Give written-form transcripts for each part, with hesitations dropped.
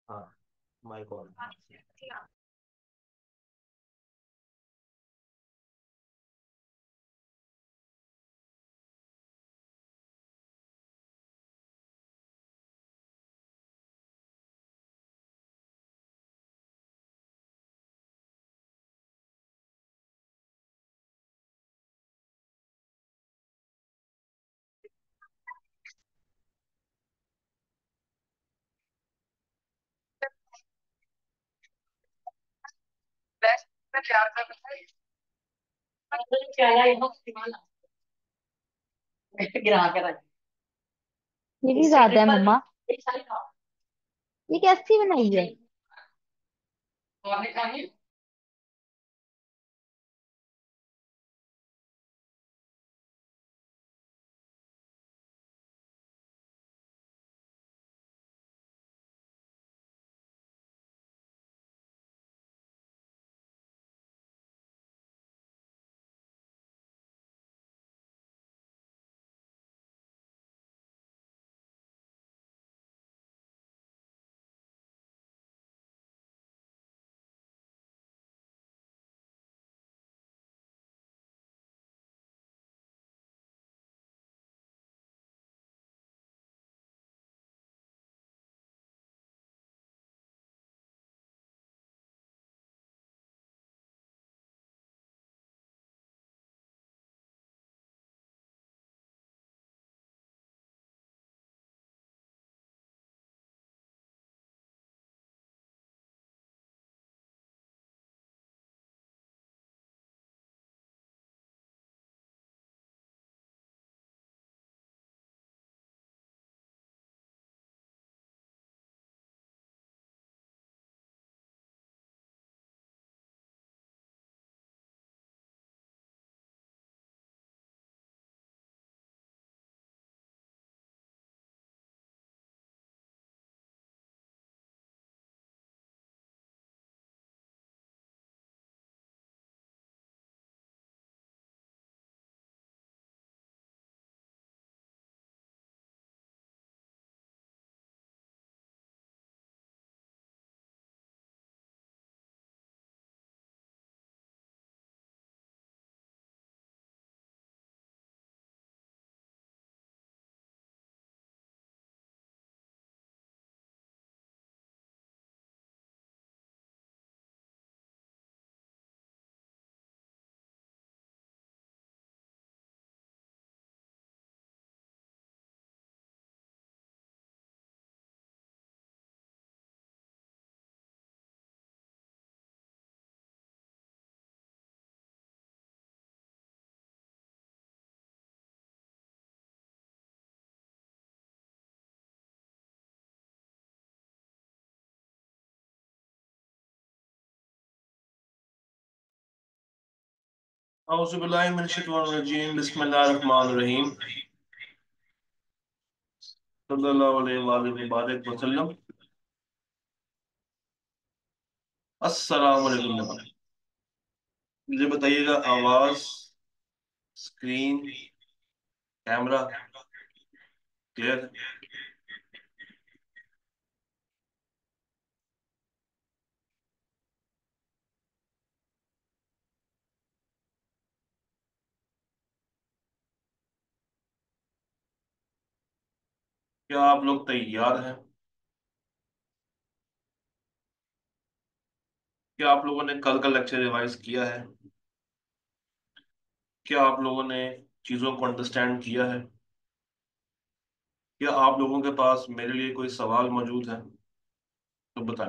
हाँ, mic on. ये भी ज्यादा है मम्मा। ये कैसी बनाई है? औज़ुबिल्लाहि मिनश्शैतानिर्रजीम, बिस्मिल्लाहिर्रहमानिर्रहीम, सल्लल्लाहु अलैहि वसल्लम। अस्सलाम वालेकुम। मुझे बताइएगा, आवाज, स्क्रीन, कैमरा क्लियर? क्या आप लोग तैयार हैं? क्या आप लोगों ने कल का लेक्चर रिवाइज किया है? क्या आप लोगों ने चीज़ों को अंडरस्टैंड किया है? क्या आप लोगों के पास मेरे लिए कोई सवाल मौजूद है? तो बताएं।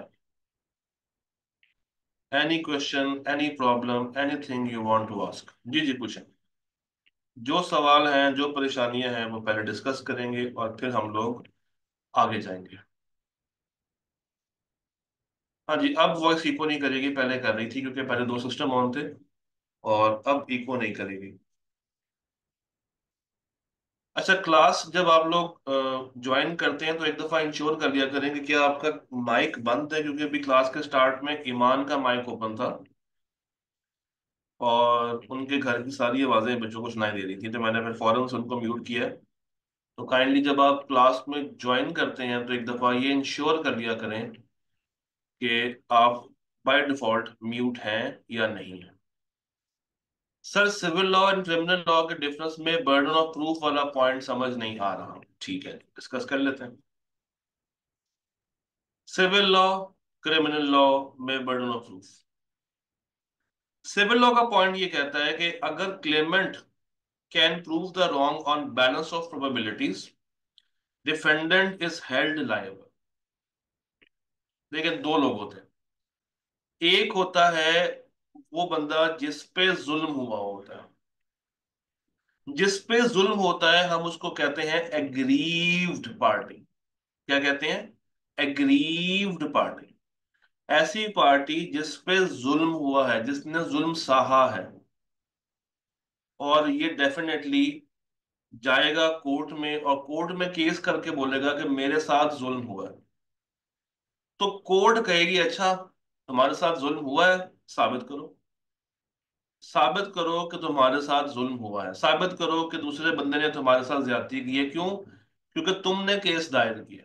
Any question, any problem, anything you want to ask. जी जी, पूछें। जो सवाल हैं, जो परेशानियां हैं, वो पहले डिस्कस करेंगे और फिर हम लोग आगे जाएंगे। हाँ जी, अब वॉइस इको नहीं करेगी, पहले कर रही थी क्योंकि पहले दो सिस्टम ऑन थे, और अब इको नहीं करेगी। अच्छा, क्लास जब आप लोग ज्वाइन करते हैं तो एक दफ़ा इंश्योर कर लिया करें कि क्या आपका माइक बंद है, क्योंकि अभी क्लास के स्टार्ट में ईमान का माइक ओपन था और उनके घर की सारी आवाज़ें बच्चों को सुनाई दे रही थी, तो मैंने फिर फौरन से उनको म्यूट किया है। तो काइंडली जब आप क्लास में ज्वाइन करते हैं तो एक दफ़ा ये इंश्योर कर लिया करें कि आप बाय डिफॉल्ट म्यूट हैं या नहीं है। Sir civil law and criminal law के डिफरेंस में बर्डन ऑफ प्रूफ वाला पॉइंट समझ नहीं आ रहा। ठीक है, डिस्कस कर लेते हैं। सिविल लॉ, क्रिमिनल लॉ में burden of proof. Civil law का पॉइंट ये कहता है कि अगर claimant can prove the wrong on balance of probabilities, defendant is held liable. लेकिन दो लोग होते हैं। एक होता है वो बंदा जिस पे जुल्म हुआ होता है। जिस पे जुल्म होता है हम उसको कहते हैं एग्रीव्ड पार्टी। क्या कहते हैं? Aggrieved party. ऐसी पार्टी जिस पे जुल्म हुआ है, जिसने जुल्म सहा है, और ये डेफिनेटली जाएगा कोर्ट में और कोर्ट में केस करके बोलेगा कि मेरे साथ जुल्म हुआ है। तो कोर्ट कहेगी अच्छा तुम्हारे साथ जुल्म हुआ है, साबित करो। साबित करो कि तुम्हारे साथ जुल्म हुआ है, साबित करो कि दूसरे बंदे ने तुम्हारे साथ ज्यादती की है। क्यों? क्योंकि तुमने केस दायर किया।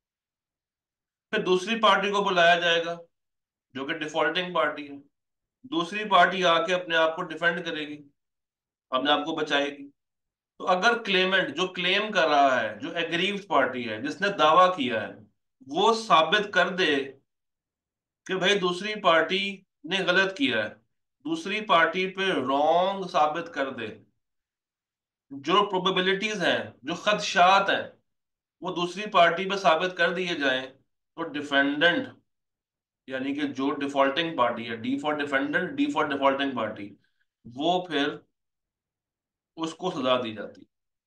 फिर दूसरी पार्टी को बुलाया जाएगा जो कि डिफॉल्टिंग पार्टी है। दूसरी पार्टी आके अपने आप को डिफेंड करेगी, अपने आप को बचाएगी। तो अगर क्लेमेंट जो क्लेम कर रहा है, जो एग्रीव्ड पार्टी है, जिसने दावा किया है, वो साबित कर दे कि भाई दूसरी पार्टी ने गलत किया है, दूसरी पार्टी पे रॉन्ग साबित कर दे, जो प्रोबेबिलिटीज हैं, जो खदशात हैं, वो दूसरी पार्टी पे साबित कर दिए जाएं, तो डिफेंडेंट, यानी कि जो डिफॉल्टिंग पार्टी है, D for defendant, D for defaulting party, वो फिर उसको सजा दी जाती है।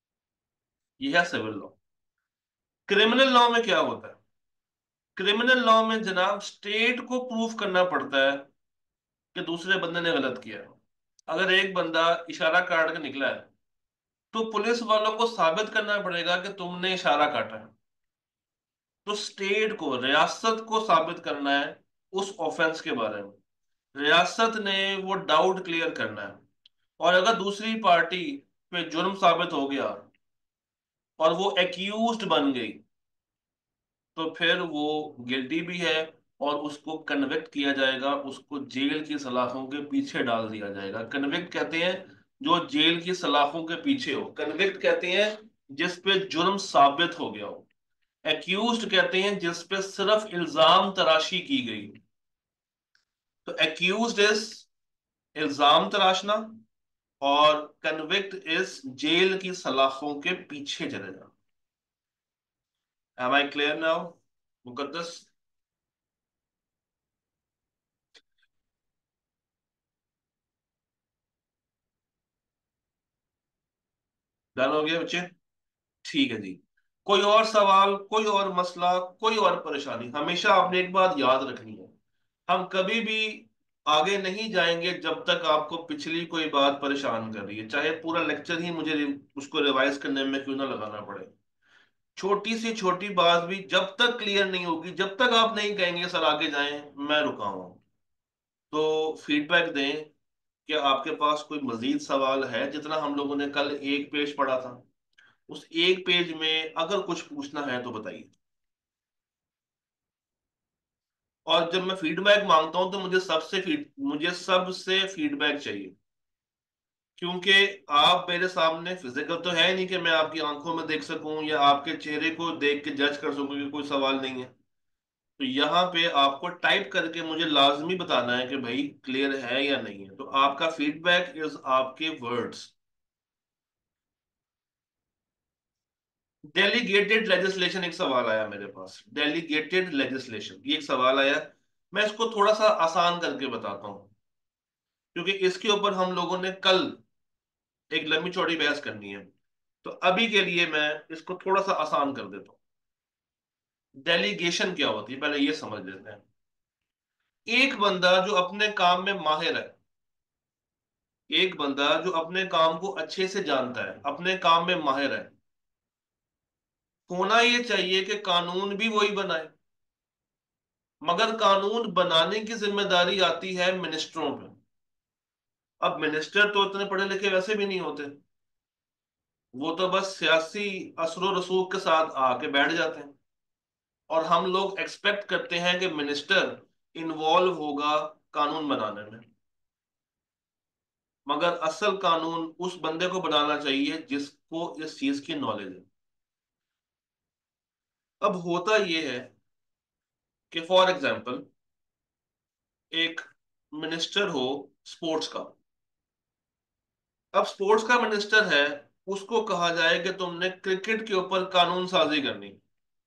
यह है सिविल लॉ। क्रिमिनल लॉ में क्या होता है? क्रिमिनल लॉ में जनाब स्टेट को प्रूफ करना पड़ता है कि दूसरे बंदे ने गलत किया है। अगर एक बंदा इशारा काट के निकला है, तो पुलिस वालों को साबित करना पड़ेगा कि तुमने इशारा काटा है। तो स्टेट को, रियासत को साबित करना है उस ऑफेंस के बारे में। रियासत ने वो डाउट क्लियर करना है। और अगर दूसरी पार्टी पे जुर्म साबित हो गया और वो एक्यूज्ड बन गई, तो फिर वो गिल्टी भी है और उसको कन्विक्ट किया जाएगा, उसको जेल की सलाखों के पीछे डाल दिया जाएगा। कन्विक्ट कहते हैं जो जेल की सलाखों के पीछे हो। कन्विक्ट कहते हैं जिस पे जुर्म साबित हो गया हो। एक्यूज्ड कहते हैं जिस पे सिर्फ इल्जाम तराशी की गई। तो एक्यूज्ड इज इल्जाम तराशना, और कन्विक्ट इज जेल की सलाखों के पीछे चले जाना। Am I clear now Muqaddas? Done हो गया बच्चे? ठीक है जी। कोई और सवाल, कोई और मसला, कोई और परेशानी? हमेशा आपने एक बात याद रखनी है, हम कभी भी आगे नहीं जाएंगे जब तक आपको पिछली कोई बात परेशान कर रही है, चाहे पूरा लेक्चर ही मुझे उसको रिवाइज करने में क्यों ना लगाना पड़े। छोटी सी छोटी बात भी जब तक क्लियर नहीं होगी, जब तक आप नहीं कहेंगे सर आगे जाएं, मैं रुका हूं। तो फीडबैक दें कि आपके पास कोई मजीद सवाल है। जितना हम लोगों ने कल एक पेज पढ़ा था, उस एक पेज में अगर कुछ पूछना है तो बताइए। और जब मैं फीडबैक मांगता हूं तो मुझे सबसे फीडबैक चाहिए। क्योंकि आप मेरे सामने फिजिकल तो है नहीं कि मैं आपकी आंखों में देख सकूं या आपके चेहरे को देख के जज कर सकूं कि कोई सवाल नहीं है। तो यहाँ पे आपको टाइप करके मुझे लाजमी बताना है कि भाई क्लियर है या नहीं है। तो आपका फीडबैक इज आपके वर्ड्स। डेलीगेटेड लेजिस्लेशन, एक सवाल आया मेरे पास। डेलीगेटेड लेजिस्लेशन, ये एक सवाल आया। मैं इसको थोड़ा सा आसान करके बताता हूँ, क्योंकि इसके ऊपर हम लोगों ने कल एक लंबी चौड़ी बहस करनी है। तो अभी के लिए मैं इसको थोड़ा सा आसान कर देता हूँ। डेलीगेशन क्या होती है पहले ये समझ लेते हैं। एक बंदा जो अपने काम में माहिर है, एक बंदा जो अपने काम को अच्छे से जानता है, अपने काम में माहिर है, होना ये चाहिए कि कानून भी वही बनाए। मगर कानून बनाने की जिम्मेदारी आती है मिनिस्टरों पे। अब मिनिस्टर तो इतने पढ़े लिखे वैसे भी नहीं होते, वो तो बस सियासी असर रसूख के साथ आके बैठ जाते हैं। और हम लोग एक्सपेक्ट करते हैं कि मिनिस्टर इन्वॉल्व होगा कानून बनाने में, मगर असल कानून उस बंदे को बनाना चाहिए जिसको इस चीज की नॉलेज है। अब होता यह है कि फॉर एग्जाम्पल एक मिनिस्टर हो स्पोर्ट्स का। अब स्पोर्ट्स का मिनिस्टर है, उसको कहा जाए कि तुमने क्रिकेट के ऊपर कानून साजी करनी।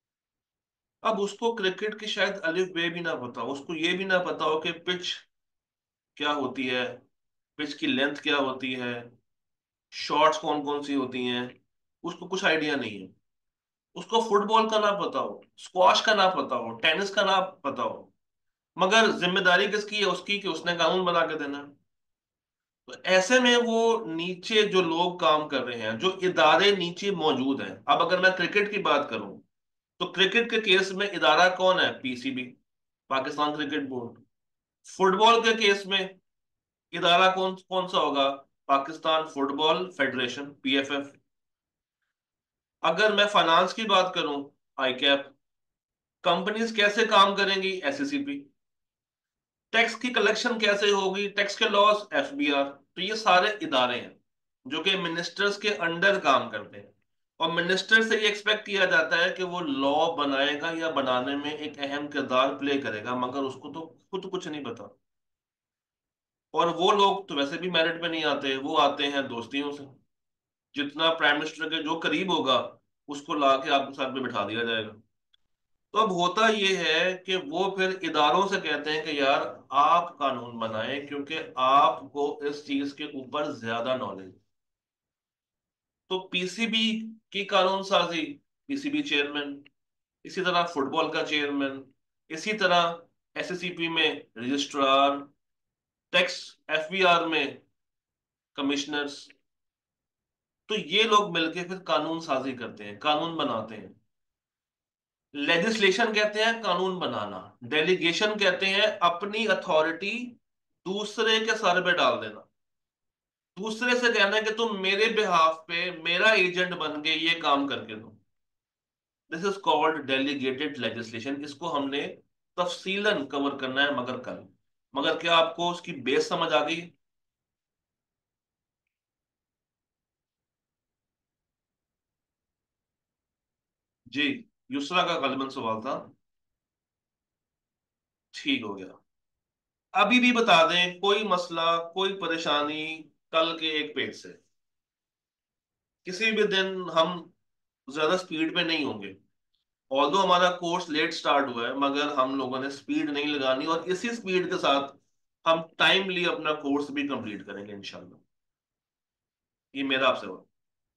अब उसको क्रिकेट की शायद अलिफ बे भी ना पता हो, उसको ये भी ना पता हो कि पिच क्या होती है, पिच की लेंथ क्या होती है, शॉट्स कौन कौन सी होती हैं, उसको कुछ आइडिया नहीं है। उसको फुटबॉल का ना पता हो, स्क्वॉश का ना पता हो, टेनिस का ना पता हो, मगर जिम्मेदारी किसकी है, उसकी, कि उसने कानून बना के देना है। तो ऐसे में वो नीचे जो लोग काम कर रहे हैं, जो इदारे नीचे मौजूद हैं, अब अगर मैं क्रिकेट की बात करूं तो क्रिकेट के केस में इदारा कौन है? PCB, Pakistan cricket board. Football के केस में इदारा कौन कौन सा होगा? Pakistan football federation, PFF. अगर मैं फाइनेंस की बात करूं, आईकैप। कंपनीज कैसे काम करेंगी? एससीसीपी। टैक्स की कलेक्शन कैसे होगी? टैक्स के लॉस, एफबीआर। तो ये सारे इदारे हैं जो कि मिनिस्टर्स के अंडर काम करते हैं, और मिनिस्टर से ये एक्सपेक्ट किया जाता है कि वो लॉ बनाएगा या बनाने में एक अहम किरदार प्ले करेगा, मगर उसको तो खुद कुछ नहीं पता। और वो लोग तो वैसे भी मेरिट पे नहीं आते, वो आते हैं दोस्तियों से। जितना प्राइम मिनिस्टर के जो करीब होगा, उसको ला के आपके साथ में बिठा दिया जाएगा। तो अब होता ये है कि वो फिर इदारों से कहते हैं कि यार आप कानून बनाएं, क्योंकि आपको इस चीज के ऊपर ज्यादा नॉलेज। तो पीसीबी की कानून साजी, पीसीबी चेयरमैन। इसी तरह फुटबॉल का चेयरमैन। इसी तरह एसएससीपी में रजिस्ट्रार। टैक्स एफबीआर में कमिश्नर्स। तो ये लोग मिलके फिर कानून साजी करते हैं, कानून बनाते हैं। लेजिस्लेशन कहते हैं कानून बनाना। डेलीगेशन कहते हैं अपनी अथॉरिटी दूसरे के सर पे डाल देना, दूसरे से कहना है कि तुम मेरे बिहाफ पे मेरा एजेंट बन के ये काम करके दो। This is called delegated legislation. इसको हमने तफसीलन कवर करना है मगर कल। मगर क्या आपको उसकी बेस समझ आ गई? जी। युसरा का गलबन सवाल था। ठीक हो गया। अभी भी बता दें, कोई मसला, कोई परेशानी कल के एक पेज से। किसी भी दिन हम ज्यादा स्पीड पे नहीं होंगे। ऑल्दो हमारा कोर्स लेट स्टार्ट हुआ है, मगर हम लोगों ने स्पीड नहीं लगानी, और इसी स्पीड के साथ हम टाइमली अपना कोर्स भी कंप्लीट करेंगे इंशाल्लाह। ये मेरा आपसे हुआ।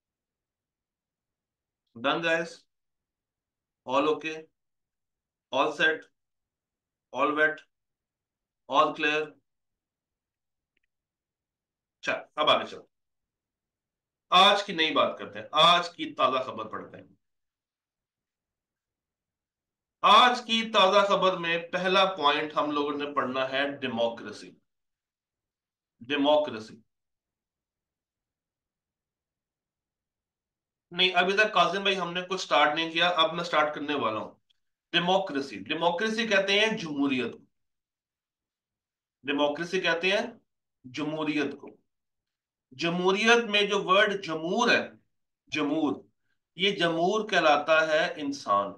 Done guys? All okay? All set? All wait? All clear? चल अब आगे चलो। आज की नई बात करते हैं, आज की ताजा खबर पढ़ते हैं। आज की ताजा खबर में पहला पॉइंट हम लोगों ने पढ़ना है डेमोक्रेसी। डेमोक्रेसी। नहीं, अभी तक काजिम भाई हमने कुछ स्टार्ट नहीं किया, अब मैं स्टार्ट करने वाला हूं। डेमोक्रेसी, डेमोक्रेसी कहते हैं जमहूरियत को। डेमोक्रेसी कहते हैं जमहूरियत को। जमहूरियत में जो वर्ड जमूर है, जमूर, ये जमूर कहलाता है इंसान।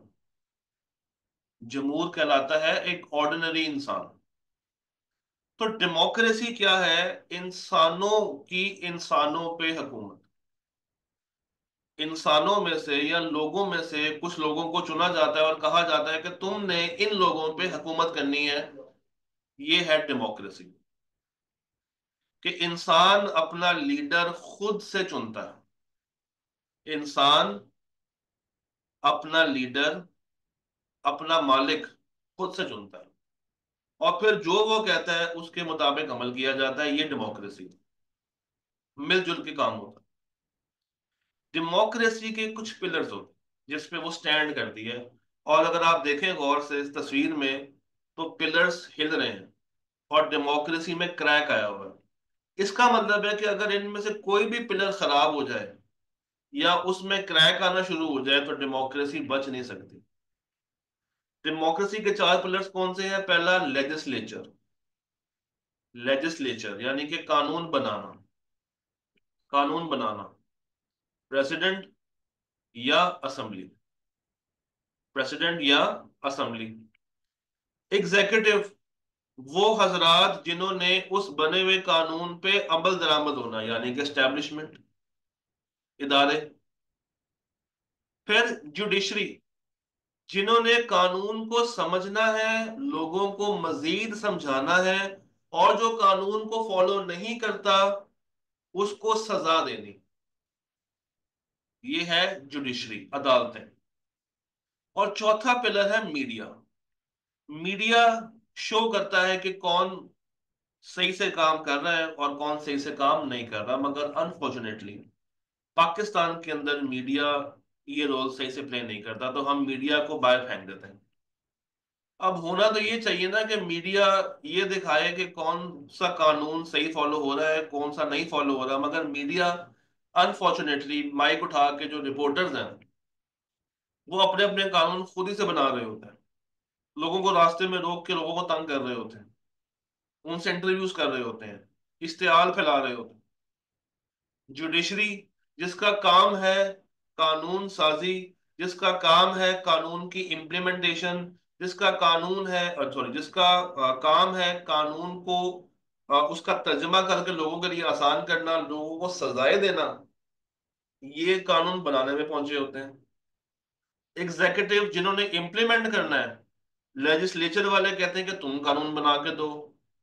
जमूर कहलाता है एक ऑर्डिनरी इंसान। तो डेमोक्रेसी क्या है? इंसानों की इंसानों पे हुकूमत। इंसानों में से या लोगों में से कुछ लोगों को चुना जाता है और कहा जाता है कि तुमने इन लोगों पे हुकूमत करनी है। ये है डेमोक्रेसी, कि इंसान अपना लीडर खुद से चुनता है। इंसान अपना लीडर, अपना मालिक खुद से चुनता है, और फिर जो वो कहता है उसके मुताबिक अमल किया जाता है। ये डेमोक्रेसी, मिलजुल के काम होता है। डेमोक्रेसी के कुछ पिलर्स होते हैं जिस पे वो स्टैंड करती है। और अगर आप देखें गौर से इस तस्वीर में, तो पिलर्स हिल रहे हैं और डेमोक्रेसी में क्रैक आया हुआ है। इसका मतलब है कि अगर इनमें से कोई भी पिलर खराब हो जाए या उसमें क्रैक आना शुरू हो जाए तो डेमोक्रेसी बच नहीं सकती। डेमोक्रेसी के चार पिलर्स कौन से हैं? पहला लेजिस्लेचर, लेजिस्लेचर यानी कि कानून बनाना, कानून बनाना। प्रेसिडेंट या असेंबली, प्रेसिडेंट या असेंबली। एग्जीक्यूटिव, वो हजरात जिन्होंने उस बने हुए कानून पे अमल दरामद होना, यानी कि एस्टेब्लिशमेंट, इदारे। फिर जुडिशरी, जिन्होंने कानून को समझना है, लोगों को मजीद समझाना है, और जो कानून को फॉलो नहीं करता उसको सजा देनी। ये है जुडिशरी, अदालतें। और चौथा पिलर है मीडिया। मीडिया शो करता है कि कौन सही से काम कर रहा है और कौन सही से काम नहीं कर रहा, मगर अनफॉर्चुनेटली पाकिस्तान के अंदर मीडिया ये रोल सही से प्ले नहीं करता, तो हम मीडिया को बाहर फेंक देते हैं। अब होना तो ये चाहिए ना कि मीडिया ये दिखाए कि कौन सा कानून सही फॉलो हो रहा है, कौन सा नहीं फॉलो हो रहा, मगर मीडिया अनफॉर्चुनेटली माइक उठा के जो रिपोर्टर्स हैं वो अपने अपने कानून खुद ही से बना रहे होते हैं, लोगों को रास्ते में रोक के लोगों को तंग कर रहे होते हैं, उनसे इंटरव्यूज कर रहे होते हैं, इश्तेहाल फैला रहे होते हैं। जुडिशरी, जिसका काम है कानून साजी, जिसका काम है कानून की इम्प्लीमेंटेशन, जिसका कानून है सॉरी जिसका काम है कानून को उसका तर्जमा करके लोगों के लिए आसान करना, लोगों को सजाएं देना, ये कानून बनाने में पहुंचे होते हैं। एग्जीक्यूटिव, जिन्होंने इम्प्लीमेंट करना है, लेजिस्लेचर वाले कहते हैं कि तुम कानून बना के दो,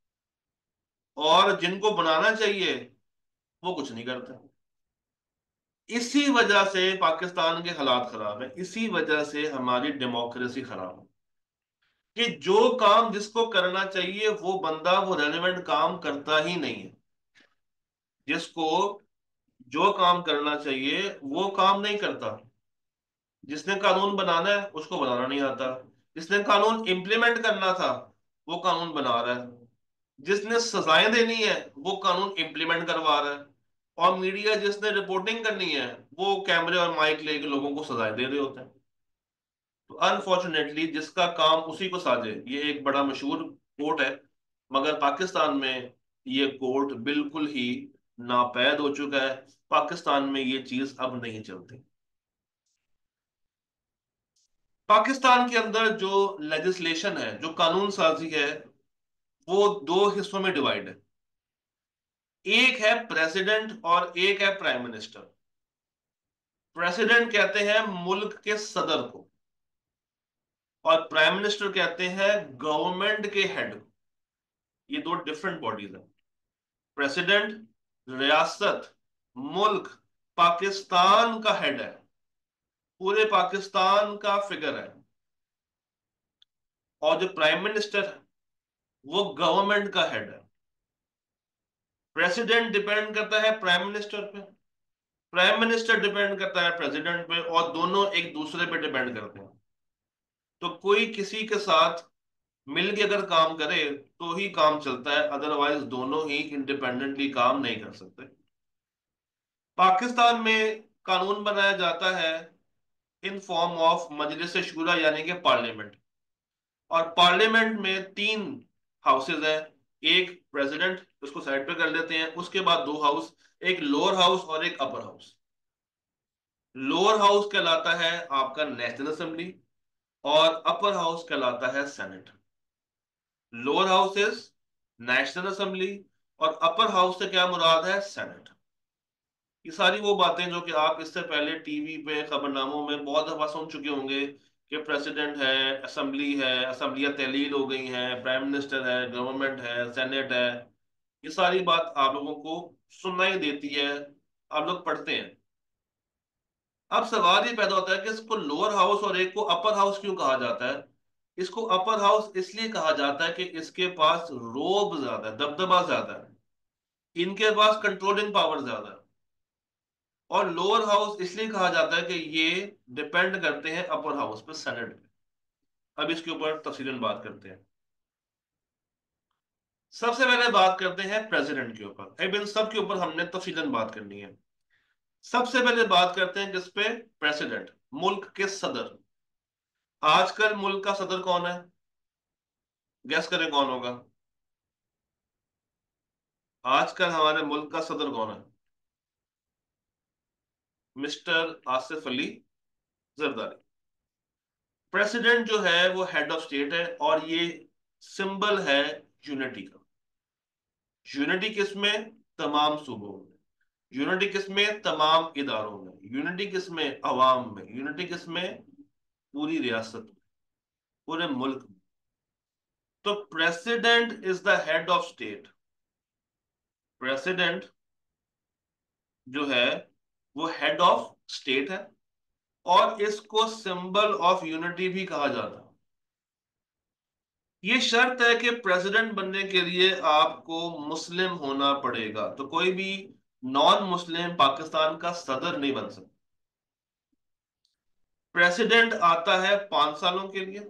और जिनको बनाना चाहिए वो कुछ नहीं करते। इसी वजह से पाकिस्तान के हालात खराब है, इसी वजह से हमारी डेमोक्रेसी खराब है, कि जो काम जिसको करना चाहिए वो बंदा वो रेलेवेंट काम करता ही नहीं है। जिसको जो काम करना चाहिए वो काम नहीं करता। जिसने कानून बनाना है उसको बनाना नहीं आता। जिसने कानून इंप्लीमेंट करना था वो कानून बना रहा है। जिसने सजाएं देनी है वो कानून इंप्लीमेंट करवा रहा है। और मीडिया जिसने रिपोर्टिंग करनी है वो कैमरे और माइक लेके लोगों को सजाएं दे रहे होते हैं। तो अनफॉर्चुनेटली जिसका काम उसी को साजे, ये एक बड़ा मशहूर कोट है, मगर पाकिस्तान में ये कोट बिल्कुल ही नापैद हो चुका है। पाकिस्तान में ये चीज अब नहीं चलती। पाकिस्तान के अंदर जो लेजिस्लेशन है, जो कानून साजी है, वो दो हिस्सों में डिवाइड है। एक है प्रेसिडेंट और एक है प्राइम मिनिस्टर। प्रेसिडेंट कहते हैं मुल्क के सदर को, और प्राइम मिनिस्टर कहते हैं गवर्नमेंट के हेड को। ये दो डिफरेंट बॉडीज हैं। प्रेसिडेंट रियासत, मुल्क, पाकिस्तान का हेड है, पूरे पाकिस्तान का फिगर है। और जो प्राइम मिनिस्टर है वो गवर्नमेंट का हेड है। प्रेसिडेंट डिपेंड करता है प्राइम मिनिस्टर पे, प्राइम मिनिस्टर डिपेंड करता है प्रेसिडेंट पे, और दोनों एक दूसरे पे डिपेंड करते हैं। तो कोई किसी के साथ मिल के अगर काम करे तो ही काम चलता है, अदरवाइज दोनों ही इंडिपेंडेंटली काम नहीं कर सकते। पाकिस्तान में कानून बनाया जाता है इन फॉर्म ऑफ मजलिस शूरा यानी कि पार्लियामेंट। और पार्लियामेंट में तीन हाउसेज हैं। एक प्रेसिडेंट, उसको साइड पे कर लेते हैं, उसके बाद दो हाउस, एक लोअर हाउस और एक अपर हाउस। लोअर हाउस कहलाता है आपका नेशनल असेंबली, और अपर हाउस कहलाता है senate. Lower house is national assembly, और अपर हाउस से क्या मुराद है? सेनेट। ये सारी वो बातें जो कि आप इससे पहले टीवी पे खबरनामों में बहुत दफा सुन चुके होंगे, कि प्रेसिडेंट है, असेंबली है, असेंबलियां तहलील हो गई हैं, प्राइम मिनिस्टर है, गवर्नमेंट है, सेनेट है। ये सारी बात आप लोगों को सुनाई देती है, आप लोग पढ़ते हैं। अब सवाल ये पैदा होता है कि इसको लोअर हाउस और एक को अपर हाउस क्यों कहा जाता है? इसको अपर हाउस इसलिए कहा जाता है कि इसके पास रोब ज्यादा है, दबदबा ज्यादा है, इनके पास कंट्रोलिंग पावर ज्यादा है। और लोअर हाउस इसलिए कहा जाता है कि ये डिपेंड करते हैं अपर हाउस पे, सेनेट पे। अब इसके ऊपर तफसीलन बात करते हैं। सबसे पहले बात करते हैं प्रेसिडेंट के ऊपर। अब इन सब के ऊपर हमने तफसीलन बात करनी है। सबसे पहले बात करते हैं किस पे? प्रेसिडेंट, मुल्क के सदर। आजकल मुल्क का सदर कौन है? गैस करें कौन होगा? आजकल हमारे मुल्क का सदर कौन है? मिस्टर आसिफ अली जरदारी। प्रेसिडेंट जो है वो हेड ऑफ स्टेट है, और ये सिंबल है यूनिटी का। यूनिटी किसमें? तमाम सूबों में। यूनिटी किसमें? तमाम इदारों में। यूनिटी किसमें? अवाम में। यूनिटी किसमें? पूरी रियासत में, पूरे मुल्क में। तो president is the head of state. President जो है वो हेड ऑफ स्टेट है, और इसको सिंबल ऑफ यूनिटी भी कहा जाता है। ये शर्त है कि प्रेसिडेंट बनने के लिए आपको मुस्लिम होना पड़ेगा, तो कोई भी नॉन मुस्लिम पाकिस्तान का सदर नहीं बन सकता। प्रेसिडेंट आता है 5 सालों के लिए।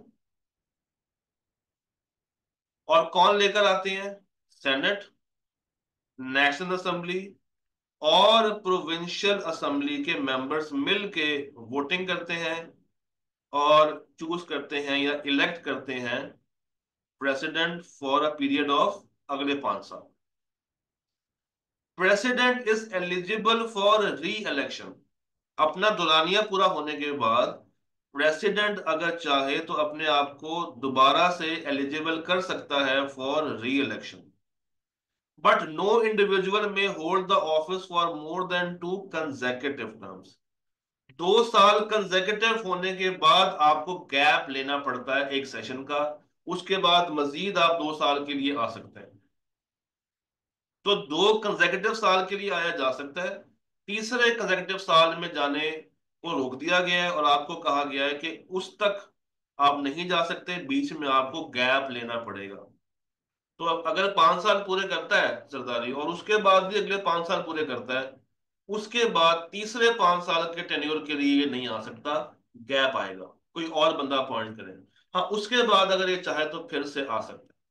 और कौन लेकर आते हैं? सेनेट, नेशनल असेंबली और प्रोविंशियल असेंबली के मेंबर्स मिलके वोटिंग करते हैं, और चूज करते हैं या इलेक्ट करते हैं president for a period of अगले 5 साल। President is eligible for re election. अपना दुलानिया पूरा होने के बाद प्रेसिडेंट अगर चाहे तो अपने आप को दोबारा से एलिजिबल कर सकता है for re election. But no individual may hold the office for more than 2 consecutive terms. 2 साल कंजेकेटिव होने के बाद आपको गैप लेना पड़ता है एक सेशन का। उसके बाद मजीद आप 2 साल के लिए आ सकते हैं। तो 2 consecutive साल के लिए आया जा सकता है। तीसरे कंजेकेटिव साल में जाने को रोक दिया गया है, और आपको कहा गया है कि उस तक आप नहीं जा सकते, बीच में आपको गैप लेना पड़ेगा। तो अब अगर 5 साल पूरे करता है जरदारी, और उसके बाद भी अगले 5 साल पूरे करता है, उसके बाद तीसरे 5 साल के टेन्योर के लिए ये नहीं आ सकता, गैप आएगा, कोई और बंदा अपॉइंट करे। हाँ, उसके बाद अगर ये चाहे तो फिर से आ सकता है।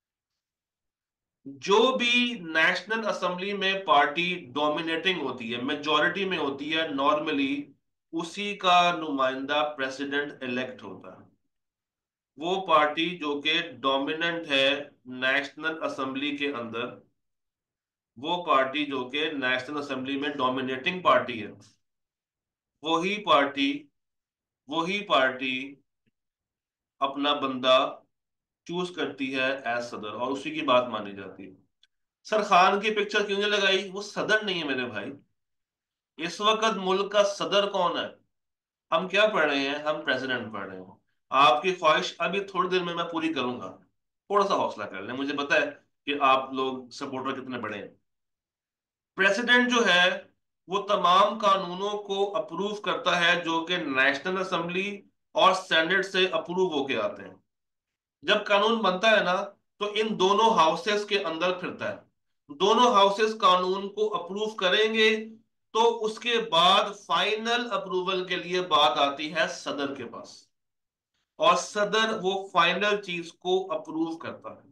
जो भी नेशनल असेंबली में पार्टी डोमिनेटिंग होती है, मेजॉरिटी में होती है नॉर्मली, उसी का नुमाइंदा प्रेसिडेंट इलेक्ट होता है। वो पार्टी जो कि डोमिनेंट है नेशनल असेंबली के अंदर, वो पार्टी जो कि नेशनल असेंबली में डोमिनेटिंग पार्टी है, वही पार्टी वही पार्टी अपना बंदा चूज करती है एज सदर, और उसी की बात मानी जाती है। सर खान की पिक्चर क्यों नहीं लगाई? वो सदर नहीं है मेरे भाई। इस वक्त मुल्क का सदर कौन है? हम क्या पढ़ रहे हैं? हम प्रेसिडेंट पढ़ रहे हैं। आपकी ख्वाहिश अभी थोड़ी देर में मैं पूरी करूंगा। थोड़ा सा हौसला कर लें, मुझे पता है कि आप लोग सपोर्टर कितने बड़े हैं। प्रेसिडेंट जो है वो तमाम कानूनों को अप्रूव करता है जो कि नेशनल असेंबली और सेनेट से अप्रूव होके आते हैं। जब कानून बनता है ना, तो इन दोनों हाउसेस के अंदर फिरता है। दोनों हाउसेस कानून को अप्रूव करेंगे, तो उसके बाद फाइनल अप्रूवल के लिए बात आती है सदर के पास, और सदर वो फाइनल चीज को अप्रूव करता है।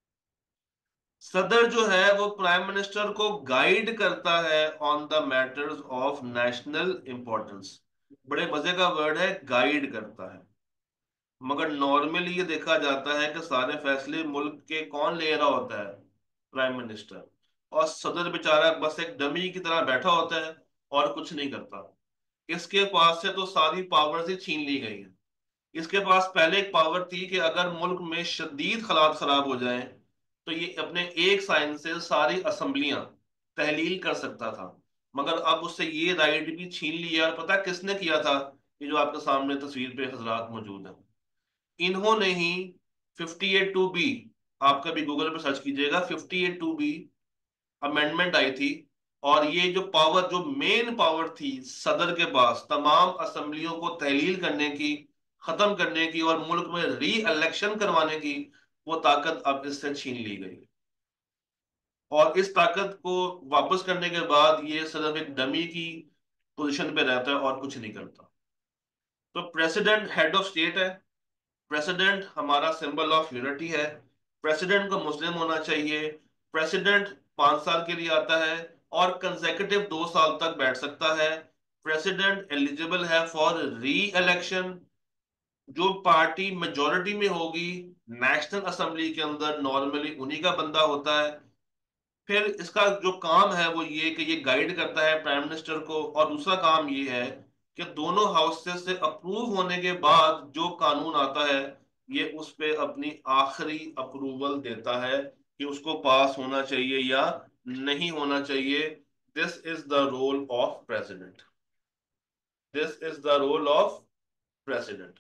सदर जो है वो प्राइम मिनिस्टर को गाइड करता है on the matters of national importance. बड़े मजे का वर्ड है, गाइड करता है। मगर नॉर्मली ये देखा जाता है कि सारे फैसले मुल्क के कौन ले रहा होता है? Prime minister. और सदर बेचारा बस एक डमी की तरह बैठा होता है और कुछ नहीं करता। इसके पास से तो सारी पावर्स ही छीन ली गई है। इसके पास पहले एक पावर थी कि अगर मुल्क में शदीद हालात खराब हो जाएं, तो ये अपने एक साइन से सारी असेंबलियां तहलील कर सकता था। मगर अब उससे ये राइट भी छीन लिया, और पता किसने किया था? ये जो आपके सामने तस्वीर पे हजरात मौजूद है, इन्होंने ही 58(2)B, आपका भी गूगल पे सर्च कीजिएगा, 58(2)B अमेंडमेंट आई थी। और ये जो पावर, जो मेन पावर थी सदर के पास तमाम असेंबलियों को तहलील करने की, खत्म करने की और मुल्क में री इलेक्शन करवाने की, वो ताकत अब इससे छीन ली गई। और इस ताकत को वापस करने के बाद ये सिर्फ एक डमी की पोजीशन पे रहता है और कुछ नहीं करता। तो प्रेसिडेंट हेड ऑफ स्टेट है। प्रेसिडेंट हमारा सिंबल ऑफ यूनिटी है। प्रेसिडेंट को मुस्लिम होना चाहिए। प्रेसिडेंट 5 साल के लिए आता है, और कंसेक्यूटिव 2 साल तक बैठ सकता है। प्रेसिडेंट एलिजिबल है फॉर री इलेक्शन। जो पार्टी मेजोरिटी में होगी नेशनल असेंबली के अंदर, नॉर्मली उन्हीं का बंदा होता है। फिर इसका जो काम है वो ये कि ये गाइड करता है प्राइम मिनिस्टर को, और दूसरा काम ये है कि दोनों हाउसेस से अप्रूव होने के बाद जो कानून आता है, ये उस पे अपनी आखिरी अप्रूवल देता है कि उसको पास होना चाहिए या नहीं होना चाहिए। This is the role of president. This is the role of president.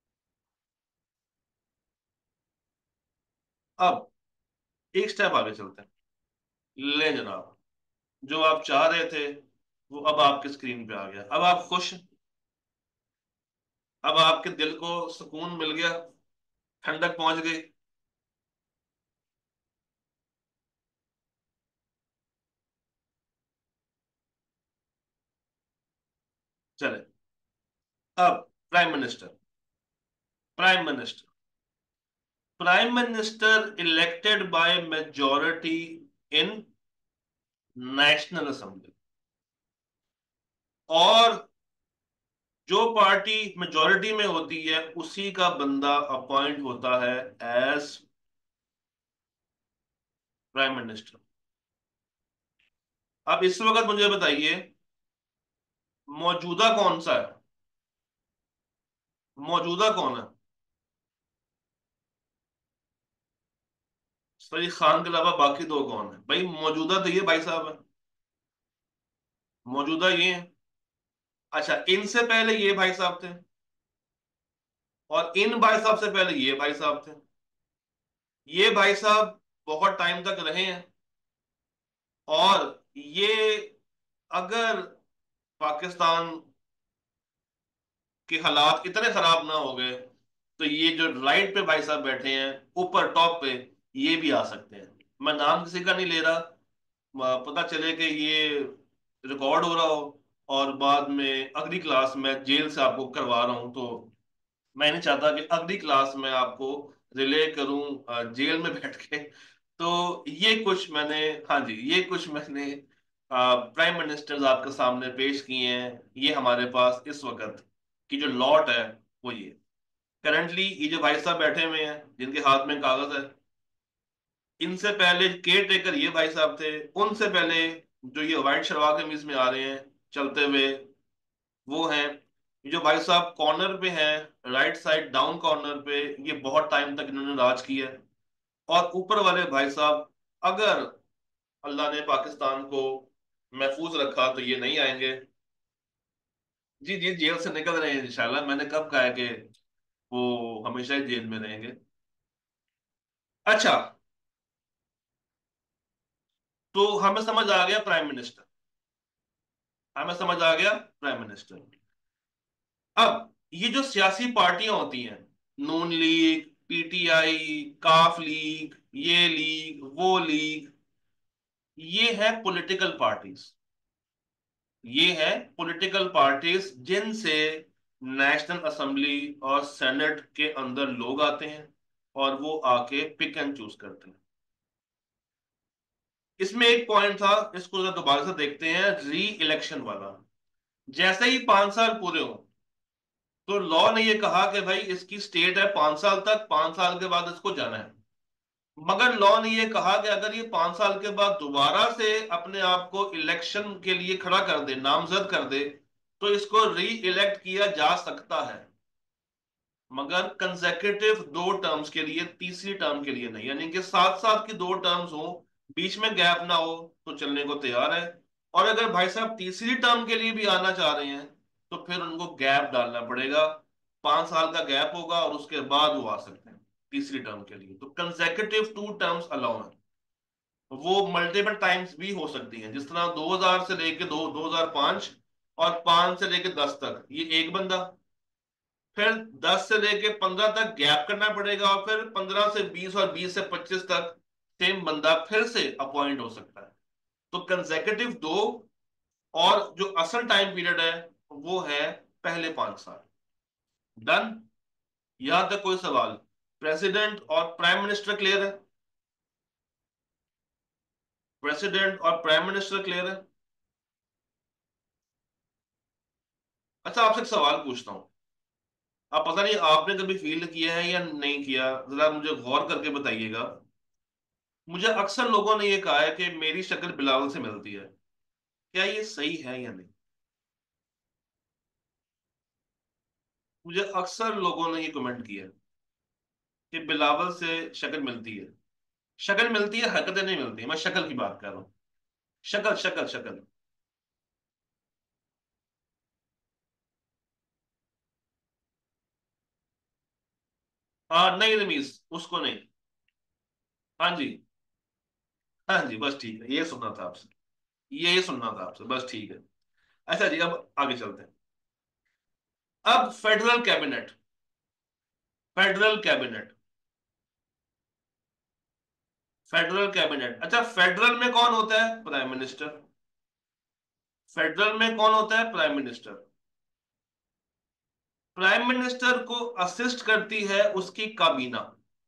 अब एक स्टेप आगे चलते हैं। ले जनाब, जो आप चाह रहे थे वो अब आपके स्क्रीन पे आ गया। अब आप खुश? अब आपके दिल को सुकून मिल गया? ठंडक पहुंच गई? चले। अब prime minister. Prime minister prime minister elected by majority in national assembly. और जो पार्टी मेजॉरिटी में होती है उसी का बंदा अपॉइंट होता है एज प्राइम मिनिस्टर। अब इस वक्त मुझे बताइए, मौजूदा कौन सा है? मौजूदा कौन है? सईद खान के अलावा बाकी दो कौन है भाई? मौजूदा तो ये भाई साहब है। मौजूदा ये है। अच्छा, इनसे पहले ये भाई साहब थे, और इन भाई साहब से पहले ये भाई साहब थे। ये भाई साहब बहुत टाइम तक रहे हैं। और ये, अगर पाकिस्तान के हालात इतने खराब ना हो गए, तो ये जो राइट पे भाई साहब बैठे हैं ऊपर टॉप पे, ये भी आ सकते हैं। मैं नाम किसी का नहीं ले रहा, पता चले कि ये रिकॉर्ड हो रहा हो और बाद में अगली क्लास में जेल से आपको करवा रहा हूं, तो मैं नहीं चाहता कि अगली क्लास में आपको रिले करूं जेल में बैठ के। तो ये कुछ मैंने, हाँ जी, ये कुछ मैंने प्राइम मिनिस्टर्स आपके सामने पेश किए हैं। ये हमारे पास इस वक्त की जो लॉट है वो ये। करंटली ये जो भाई साहब बैठे हुए हैं जिनके हाथ में कागज है, इनसे पहले केयर टेकर ये भाई साहब थे। उनसे पहले जो ये व्हाइट शलवार कमीज में आ रहे हैं चलते हुए, वो हैं। ये जो भाई साहब कॉर्नर पे हैं, राइट साइड डाउन कॉर्नर पे, ये बहुत टाइम तक इन्होंने राज किया है। और ऊपर वाले भाई साहब, अगर अल्लाह ने पाकिस्तान को महफूज रखा तो ये नहीं आएंगे। जी जी, जेल से निकल रहे हैं इंशाल्लाह। मैंने कब कहा है कि वो हमेशा ही जेल में रहेंगे? अच्छा, तो हमें समझ आ गया प्राइम मिनिस्टर। हमें समझ आ गया प्राइम मिनिस्टर। अब ये जो सियासी पार्टियां होती हैं, Noon league, PTI, Qaf league, ये लीग, वो लीग, ये है पॉलिटिकल पार्टीज। ये है पॉलिटिकल पार्टीज जिनसे नेशनल असेंबली और सेनेट के अंदर लोग आते हैं और वो आके पिक एंड चूज करते हैं। इसमें एक पॉइंट था, इसको जरा दोबारा से देखते हैं, री इलेक्शन वाला। जैसे ही 5 साल पूरे हो, तो लॉ ने ये कहा कि भाई इसकी स्टेट है 5 साल तक, 5 साल के बाद इसको जाना है। मगर लॉ ने ये कहा कि अगर ये 5 साल के बाद दोबारा से अपने आप को इलेक्शन के लिए खड़ा कर दे, नामजद कर दे, तो इसको री इलेक्ट किया जा सकता है। मगर कंसेक्यूटिव 2 टर्म्स के लिए, तीसरी टर्म के लिए नहीं। यानी कि 7 साल की 2 टर्म्स हो, बीच में गैप ना हो, तो चलने को तैयार है। और अगर भाई साहब तीसरी टर्म के लिए भी आना चाह रहे हैं, तो फिर उनको गैप डालना पड़ेगा। 5 साल का गैप होगा और उसके बाद वो आ सकते हैं तीसरी टर्म के लिए। तो कंसेक्यूटिव 2 टर्म्स अलाउ है। वो मल्टीपल टाइम्स भी हो सकती हैं, जिस तरह 2000 से लेके 2005, और 5 से लेके 10 तक ये एक बंदा, फिर 10 से लेके 15 तक गैप करना पड़ेगा, और फिर 15 से 20 और 20 से 25 तक सेम बंदा फिर से अपॉइंट हो सकता है। तो कंसेक्यूटिव 2, और जो असल टाइम पीरियड है वो है पहले 5 साल। डन? यहां तक कोई सवाल? प्रेसिडेंट और प्राइम मिनिस्टर क्लियर है? प्रेसिडेंट और प्राइम मिनिस्टर क्लियर है? अच्छा, आपसे एक सवाल पूछता हूं। अब पता नहीं आपने कभी फील किया है या नहीं किया, जरा मुझे गौर करके बताइएगा। मुझे अक्सर लोगों ने ये कहा है कि मेरी शक्ल बिलावल से मिलती है। क्या ये सही है या नहीं? मुझे अक्सर लोगों ने ये कमेंट किया है कि बिलावल से शक्ल मिलती है। शक्ल मिलती है, हरकतें नहीं मिलती, मैं शक्ल की बात कर रहा हूँ। शक्ल शक्ल शक्ल। हाँ नहीं रमीज, उसको नहीं। हाँ जी। हाँ जी, बस ठीक है, ये सुनना था आपसे। ये सुनना था आपसे, बस ठीक है। अच्छा जी, अब आगे चलते हैं। अब federal cabinet. Federal cabinet. Federal cabinet, अच्छा फेडरल में कौन होता है? Prime minister. फेडरल में कौन होता है? Prime minister. प्राइम मिनिस्टर को असिस्ट करती है उसकी काबीना।